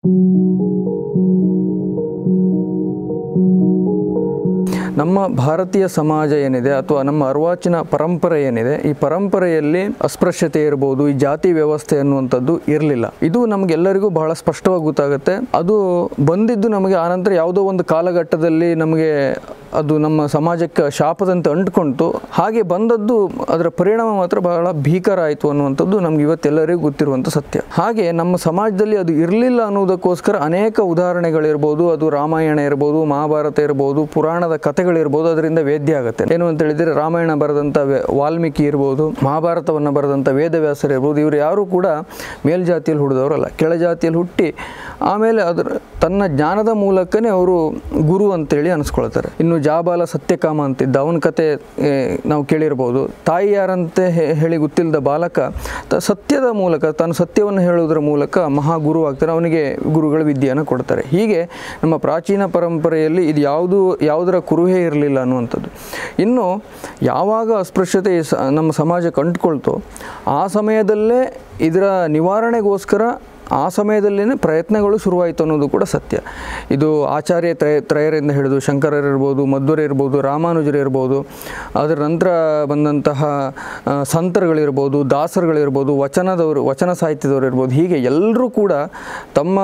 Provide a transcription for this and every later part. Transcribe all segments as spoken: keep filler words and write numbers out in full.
ನಮ್ಮ ಭಾರತೀಯ ಸಮಾಜ ಏನಿದೆ ಅಥವಾ ನಮ್ಮ ಅರ್ವಾಚಿನ ಪರಂಪರೆ ಏನಿದೆ, ಈ ಪರಂಪರೆಯಲ್ಲಿ ಅಸ್ಪೃಶ್ಯತೆ ಇರ್ಬೋದು, ಈ ಜಾತಿ ವ್ಯವಸ್ಥೆ ಅನ್ನುವಂಥದ್ದು ಇರಲಿಲ್ಲ. ಇದು ನಮಗೆಲ್ಲರಿಗೂ ಬಹಳ ಸ್ಪಷ್ಟವಾಗಿ ಗೊತ್ತಾಗುತ್ತೆ. ಅದು ಬಂದಿದ್ದು ನಮಗೆ ಆನಂತರ ಯಾವುದೋ ಒಂದು ಕಾಲಘಟ್ಟದಲ್ಲಿ ನಮಗೆ ಅದು ನಮ್ಮ ಸಮಾಜಕ್ಕೆ ಶಾಪದಂತೆ ಅಂಟ್ಕೊಂತು. ಹಾಗೆ ಬಂದದ್ದು ಅದರ ಪರಿಣಾಮ ಮಾತ್ರ ಬಹಳ ಭೀಕರ ಆಯಿತು ಅನ್ನುವಂಥದ್ದು ನಮ್ಗೆ ಇವತ್ತೆಲ್ಲರಿಗೂ ಗೊತ್ತಿರುವಂಥ ಸತ್ಯ. ಹಾಗೆ ನಮ್ಮ ಸಮಾಜದಲ್ಲಿ ಅದು ಇರಲಿಲ್ಲ ಅನ್ನೋದಕ್ಕೋಸ್ಕರ ಅನೇಕ ಉದಾಹರಣೆಗಳಿರ್ಬೋದು. ಅದು ರಾಮಾಯಣ ಇರ್ಬೋದು, ಮಹಾಭಾರತ ಇರ್ಬೋದು, ಪುರಾಣದ ಕಥೆಗಳಿರ್ಬೋದು, ಅದರಿಂದ ವೇದ್ಯ ಆಗುತ್ತೆ. ಏನು ಅಂತ ಹೇಳಿದರೆ, ರಾಮಾಯಣ ಬರೆದಂಥ ವಾಲ್ಮೀಕಿ ಇರ್ಬೋದು, ಮಹಾಭಾರತವನ್ನು ಬರೆದಂಥ ವೇದವ್ಯಾಸರು ಇರ್ಬೋದು, ಇವರು ಯಾರೂ ಕೂಡ ಮೇಲ್ಜಾತಿಯಲ್ಲಿ ಹುಟ್ಟಿದವರಲ್ಲ, ಕೆಳಜಾತಿಯಲ್ಲಿ ಹುಟ್ಟಿ ಆಮೇಲೆ ಅದರ ತನ್ನ ಜ್ಞಾನದ ಮೂಲಕನೇ ಅವರು ಗುರು ಅಂತೇಳಿ ಅನಿಸ್ಕೊಳ್ತಾರೆ. ಇನ್ನು ಜಾಬಾಲ ಸತ್ಯಕಾಮ ಅಂತಿದ್ದ, ಅವನ ಕತೆ ನಾವು ಕೇಳಿರ್ಬೋದು. ತಾಯಿ ಯಾರಂತೆ ಹೇಳಿ ಗೊತ್ತಿಲ್ಲದ ಬಾಲಕ ಸತ್ಯದ ಮೂಲಕ, ತಾನು ಸತ್ಯವನ್ನು ಹೇಳುವುದರ ಮೂಲಕ ಮಹಾಗುರು ಆಗ್ತಾರೆ. ಅವನಿಗೆ ಗುರುಗಳು ವಿದ್ಯೆಯನ್ನು ಕೊಡ್ತಾರೆ. ಹೀಗೆ ನಮ್ಮ ಪ್ರಾಚೀನ ಪರಂಪರೆಯಲ್ಲಿ ಇದು ಯಾವುದು ಯಾವುದರ ಕುರುಹೇ ಇರಲಿಲ್ಲ ಅನ್ನುವಂಥದ್ದು. ಇನ್ನು ಯಾವಾಗ ಅಸ್ಪೃಶ್ಯತೆ ನಮ್ಮ ಸಮಾಜಕ್ಕೆ ಅಂಟ್ಕೊಳ್ತೋ ಆ ಸಮಯದಲ್ಲೇ ಇದರ ನಿವಾರಣೆಗೋಸ್ಕರ ಆ ಸಮಯದಲ್ಲೇ ಪ್ರಯತ್ನಗಳು ಶುರುವಾಯಿತು ಅನ್ನೋದು ಕೂಡ ಸತ್ಯ. ಇದು ಆಚಾರ್ಯ ತ್ರಯ ತ್ರಯರಿಂದ ಹಿಡಿದು ಶಂಕರರಿರ್ಬೋದು, ಮಧ್ವರಿರ್ಬೋದು, ರಾಮಾನುಜರಿರ್ಬೋದು, ಅದರ ನಂತರ ಬಂದಂತಹ ಸಂತರುಗಳಿರ್ಬೋದು, ದಾಸರುಗಳಿರ್ಬೋದು, ವಚನದವರು ವಚನ ಸಾಹಿತ್ಯದವರು ಇರ್ಬೋದು, ಹೀಗೆ ಎಲ್ಲರೂ ಕೂಡ ತಮ್ಮ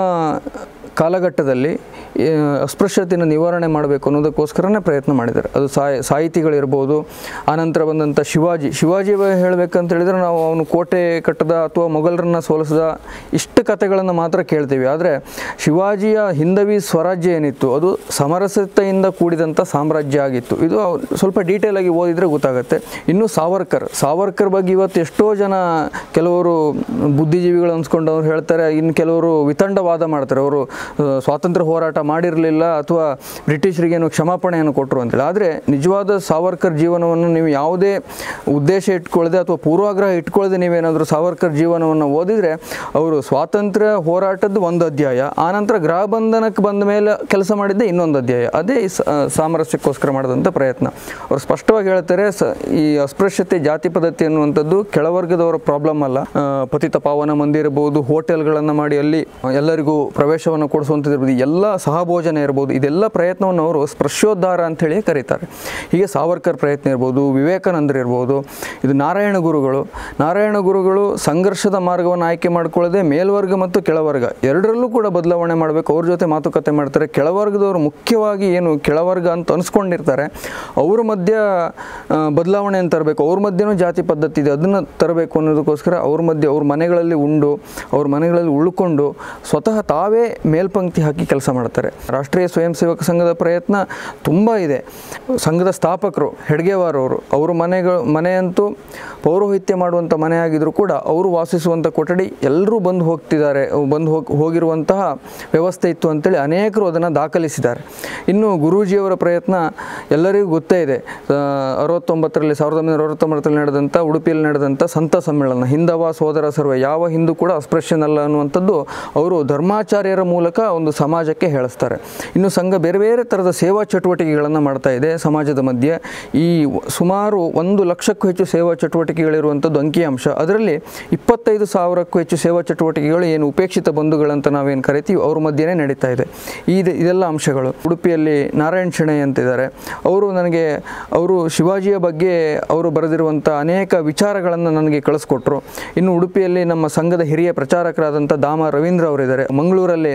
ಕಾಲಘಟ್ಟದಲ್ಲಿ ಅಸ್ಪೃಶ್ಯತೆಯನ್ನು ನಿವಾರಣೆ ಮಾಡಬೇಕು ಅನ್ನೋದಕ್ಕೋಸ್ಕರನೇ ಪ್ರಯತ್ನ ಮಾಡಿದ್ದಾರೆ. ಅದು ಸಾಹಿ ಸಾಹಿತಿಗಳಿರ್ಬೋದು. ಆನಂತರ ಬಂದಂಥ ಶಿವಾಜಿ ಶಿವಾಜಿ ಹೇಳಬೇಕಂತ ಹೇಳಿದರೆ ನಾವು ಅವನು ಕೋಟೆ ಕಟ್ಟದ ಅಥವಾ ಮೊಘಲರನ್ನು ಸೋಲಿಸಿದ ಇಷ್ಟು ಕಥೆಗಳನ್ನು ಮಾತ್ರ ಕೇಳ್ತೀವಿ. ಆದರೆ ಶಿವಾಜಿಯ ಹಿಂದವಿ ಸ್ವರಾಜ್ಯ ಏನಿತ್ತು ಅದು ಸಮರಸತೆಯಿಂದ ಕೂಡಿದಂಥ ಸಾಮ್ರಾಜ್ಯ ಆಗಿತ್ತು. ಇದು ಸ್ವಲ್ಪ ಡೀಟೇಲ್ ಆಗಿ ಓದಿದರೆ ಗೊತ್ತಾಗುತ್ತೆ. ಇನ್ನು ಸಾವರ್ಕರ್ ಸಾವರ್ಕರ್ ಬಗ್ಗೆ ಇವತ್ತು ಎಷ್ಟೋ ಜನ, ಕೆಲವರು ಬುದ್ಧಿಜೀವಿಗಳು ಅನ್ಸ್ಕೊಂಡವ್ರು ಹೇಳ್ತಾರೆ, ಇನ್ನು ಕೆಲವರು ವಿತಂಡವಾದ ಮಾಡ್ತಾರೆ. ಅವರು ಸ್ವಾತಂತ್ರ್ಯ ಹೋರಾಟ ಮಾಡಿರಲಿಲ್ಲ ಅಥವಾ ಬ್ರಿಟಿಷರಿಗೇನು ಕ್ಷಮಾಪಣೆಯನ್ನು ಕೊಟ್ಟರು ಅಂತೇಳಿ. ಆದರೆ ನಿಜವಾದ ಸಾವರ್ಕರ್ ಜೀವನವನ್ನು ನೀವು ಯಾವುದೇ ಉದ್ದೇಶ ಇಟ್ಕೊಳ್ಳದೆ ಅಥವಾ ಪೂರ್ವಾಗ್ರಹ ಇಟ್ಕೊಳ್ಳದೆ ನೀವೇನಾದರೂ ಸಾವರ್ಕರ್ ಜೀವನವನ್ನು ಓದಿದರೆ, ಅವರು ಸ್ವಾತಂತ್ರ್ಯ ಹೋರಾಟದ ಒಂದು ಅಧ್ಯಾಯ, ಆನಂತರ ಗೃಹ ಬಂಧನಕ್ಕೆ ಬಂದ ಮೇಲೆ ಕೆಲಸ ಮಾಡಿದ್ದೆ ಇನ್ನೊಂದು ಅಧ್ಯಾಯ. ಅದೇ ಸಾಮರಸ್ಯಕ್ಕೋಸ್ಕರ ಮಾಡಿದಂಥ ಪ್ರಯತ್ನ. ಅವರು ಸ್ಪಷ್ಟವಾಗಿ ಹೇಳ್ತಾರೆ, ಸ ಈ ಅಸ್ಪೃಶ್ಯತೆ ಜಾತಿ ಪದ್ಧತಿ ಅನ್ನುವಂಥದ್ದು ಕೆಳವರ್ಗದವರ ಪ್ರಾಬ್ಲಮ್ ಅಲ್ಲ. ಪತಿತ ಪಾವನ ಮಂದಿರ ಇರ್ಬೋದು, ಹೋಟೆಲ್ಗಳನ್ನು ಮಾಡಿ ಅಲ್ಲಿ ಎಲ್ಲರಿಗೂ ಪ್ರವೇಶವನ್ನು ಕೊಡಿಸುವಂಥದ್ದು, ಎಲ್ಲ ಸಹಭೋಜನ ಇರ್ಬೋದು, ಇದೆಲ್ಲ ಪ್ರಯತ್ನವನ್ನು ಅವರು ಸ್ಪರ್ಶೋದ್ಧಾರ ಅಂಥೇಳಿ ಕರೀತಾರೆ. ಹೀಗೆ ಸಾವರ್ಕರ್ ಪ್ರಯತ್ನ ಇರ್ಬೋದು, ವಿವೇಕಾನಂದರು ಇರ್ಬೋದು, ಇದು ನಾರಾಯಣ ಗುರುಗಳು ನಾರಾಯಣ ಗುರುಗಳು ಸಂಘರ್ಷದ ಮಾರ್ಗವನ್ನು ಆಯ್ಕೆ ಮಾಡ್ಕೊಳ್ಳದೆ ಮೇಲ್ವರ್ಗ ಮತ್ತು ಕೆಳವರ್ಗ ಎರಡರಲ್ಲೂ ಕೂಡ ಬದಲಾವಣೆ ಮಾಡಬೇಕು. ಅವ್ರ ಜೊತೆ ಮಾತುಕತೆ ಮಾಡ್ತಾರೆ. ಕೆಳವರ್ಗದವರು ಮುಖ್ಯವಾಗಿ ಏನು ಕೆಳವರ್ಗ ಅಂತ ಅನಿಸ್ಕೊಂಡಿರ್ತಾರೆ, ಅವ್ರ ಮಧ್ಯ ಬದಲಾವಣೆಯನ್ನು ತರಬೇಕು. ಅವ್ರ ಮಧ್ಯೆನೂ ಜಾತಿ ಪದ್ಧತಿ ಇದೆ, ಅದನ್ನು ತರಬೇಕು ಅನ್ನೋದಕ್ಕೋಸ್ಕರ ಅವ್ರ ಮಧ್ಯೆ ಅವ್ರ ಮನೆಗಳಲ್ಲಿ ಉಂಡು ಅವ್ರ ಮನೆಗಳಲ್ಲಿ ಉಳ್ಕೊಂಡು ಸ್ವತಃ ತಾವೇ ಮೇಲ್ಪಂಕ್ತಿ ಹಾಕಿ ಕೆಲಸ ಮಾಡ್ತಾರೆ. ರಾಷ್ಟ್ರೀಯ ಸ್ವಯಂ ಸೇವಕ ಸಂಘದ ಪ್ರಯತ್ನ ತುಂಬ ಇದೆ. ಸಂಘದ ಸ್ಥಾಪಕರು ಹೆಡ್ಗೇವಾರ್ ಅವರು, ಅವ್ರ ಮನೆಗಳು ಮನೆಯಂತೂ ಪೌರೋಹಿತ್ಯ ಮಾಡುವಂಥ ಮನೆ ಆಗಿದ್ರು ಕೂಡ ಅವರು ವಾಸಿಸುವಂಥ ಕೊಠಡಿ ಎಲ್ಲರೂ ಬಂದು ಹೋಗ್ತಿದ್ದಾರೆ, ಬಂದು ಹೋಗಿ ಹೋಗಿರುವಂತಹ ವ್ಯವಸ್ಥೆ ಇತ್ತು ಅಂತೇಳಿ ಅನೇಕರು ಅದನ್ನು ದಾಖಲಿಸಿದ್ದಾರೆ. ಇನ್ನು ಗುರೂಜಿಯವರ ಪ್ರಯತ್ನ ಎಲ್ಲರಿಗೂ ಗೊತ್ತೇ ಇದೆ. ಅರವತ್ತೊಂಬತ್ತರಲ್ಲಿ ಸಾವಿರದ ಒಂಬೈನೂರ ಅರವತ್ತೊಂಬತ್ತರಲ್ಲಿ ನಡೆದಂಥ ಉಡುಪಿಯಲ್ಲಿ ನಡೆದಂಥ ಸಂತ ಸಮ್ಮೇಳನ, ಹಿಂದವ ಸೋದರ ಸರ್ವ, ಯಾವ ಹಿಂದೂ ಕೂಡ ಅಸ್ಪೃಶ್ಯನಲ್ಲ ಅನ್ನುವಂಥದ್ದು ಅವರು ಧರ್ಮಾಚಾರ್ಯರ ಮೂಲಕ ಒಂದು ಸಮಾಜಕ್ಕೆ ಹೇಳಿಸ್ತಾರೆ. ಇನ್ನು ಸಂಘ ಬೇರೆ ಬೇರೆ ಥರದ ಸೇವಾ ಚಟುವಟಿಕೆಗಳನ್ನು ಮಾಡ್ತಾ ಇದೆ ಸಮಾಜದ ಮಧ್ಯೆ. ಈ ಸುಮಾರು ಒಂದು ಲಕ್ಷಕ್ಕೂ ಹೆಚ್ಚು ಸೇವಾ ಚಟುವಟಿಕೆಗಳಿರುವಂಥದ್ದು ಅಂಕಿಅಂಶ. ಅದರಲ್ಲಿ ಇಪ್ಪತ್ತೈದು ಸಾವಿರಕ್ಕೂ ಹೆಚ್ಚು ಸೇವಾ ಚಟುವಟಿಕೆಗಳು ಏನು ಉಪೇಕ್ಷಿತ ಬಂಧುಗಳಂತ ನಾವೇನು ಕರಿತೀವಿ ಅವ್ರ ಮಧ್ಯೆನೇ ನಡೀತಾ ಇದೆ. ಇದು ಇದೆಲ್ಲ ಅಂಶಗಳು. ಉಡುಪಿಯಲ್ಲಿ ನಾರಾಯಣ್ ಶೆಣೈ ಅಂತಿದ್ದಾರೆ. ಅವರು ನನಗೆ ಅವರು ಶಿವಾಜಿಯ ಬಗ್ಗೆ ಅವರು ಬರೆದಿರುವಂಥ ಅನೇಕ ವಿಚಾರಗಳನ್ನು ನನಗೆ ಕಳಿಸ್ಕೊಟ್ರು. ಇನ್ನು ಉಡುಪಿಯಲ್ಲಿ ನಮ್ಮ ಸಂಘದ ಹಿರಿಯ ಪ್ರಚಾರಕರಾದಂಥ ದಾಮ ರವೀಂದ್ರ ಅವರಿದ್ದಾರೆ. ಮಂಗಳೂರಲ್ಲಿ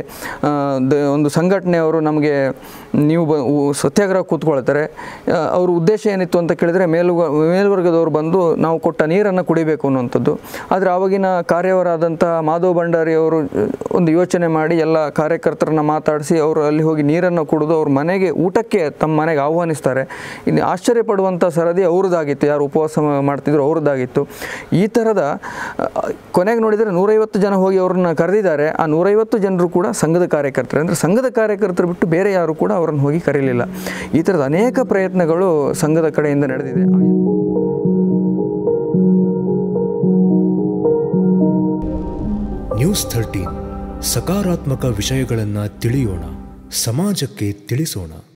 ಒಂದು ಸಂಘಟನೆಯವರು ನಮಗೆ ನೀವು ಬ ಸತ್ಯಾಗ್ರಹ ಕೂತ್ಕೊಳ್ತಾರೆ. ಅವ್ರ ಉದ್ದೇಶ ಏನಿತ್ತು ಅಂತ ಕೇಳಿದರೆ, ಮೇಲು ಮೇಲ್ವರ್ಗದವರು ಬಂದು ನಾವು ಕೊಟ್ಟ ನೀರನ್ನು ಕುಡಿಬೇಕು ಅನ್ನುವಂಥದ್ದು. ಆದರೆ ಆವಾಗಿನ ಕಾರ್ಯವರಾದಂಥ ಮಾಧವ್ ಭಂಡಾರಿ ಅವರು ಒಂದು ಯೋಚನೆ ಮಾಡಿ ಎಲ್ಲ ಕಾರ್ಯಕರ್ತರನ್ನ ಮಾತಾಡಿಸಿ ಅವರು ಅಲ್ಲಿ ಹೋಗಿ ನೀರನ್ನು ಕುಡಿದು ಅವ್ರ ಮನೆಗೆ ಊಟಕ್ಕೆ ತಮ್ಮ ಮನೆಗೆ ಆಹ್ವಾನಿಸ್ತಾರೆ. ಇನ್ನು ಆಶ್ಚರ್ಯಪಡುವಂಥ ಸರದಿ ಅವ್ರದ್ದಾಗಿತ್ತು, ಯಾರು ಉಪವಾಸ ಮಾಡ್ತಿದ್ರು ಅವ್ರದ್ದಾಗಿತ್ತು. ಈ ಥರದ ಕೊನೆಗೆ ನೋಡಿದರೆ ನೂರೈವತ್ತು ಜನ ಹೋಗಿ ಅವ್ರನ್ನ ಕರೆದಿದ್ದಾರೆ. ಆ ನೂರೈವತ್ತು ಜನರು ಕೂಡ ಸಂಘದ ಕಾರ್ಯಕರ್ತರು. ಅಂದರೆ ಸಂಘದ ಕಾರ್ಯಕರ್ತರು ಬಿಟ್ಟು ಬೇರೆ ಯಾರು ಕೂಡ ಅವರನ್ನು ಹೋಗಿ ಕರೀಲಿಲ್ಲ. ಈ ಥರದ ಅನೇಕ ಪ್ರಯತ್ನಗಳು ಸಂಘದ ಕಡೆಯಿಂದ ನಡೆದಿದೆ. ನ್ಯೂಸ್ ಥರ್ಟೀನ್ ಸಕಾರಾತ್ಮಕ ವಿಷಯಗಳನ್ನು ತಿಳಿಯೋಣ, ಸಮಾಜಕ್ಕೆ ತಿಳಿಸೋಣ.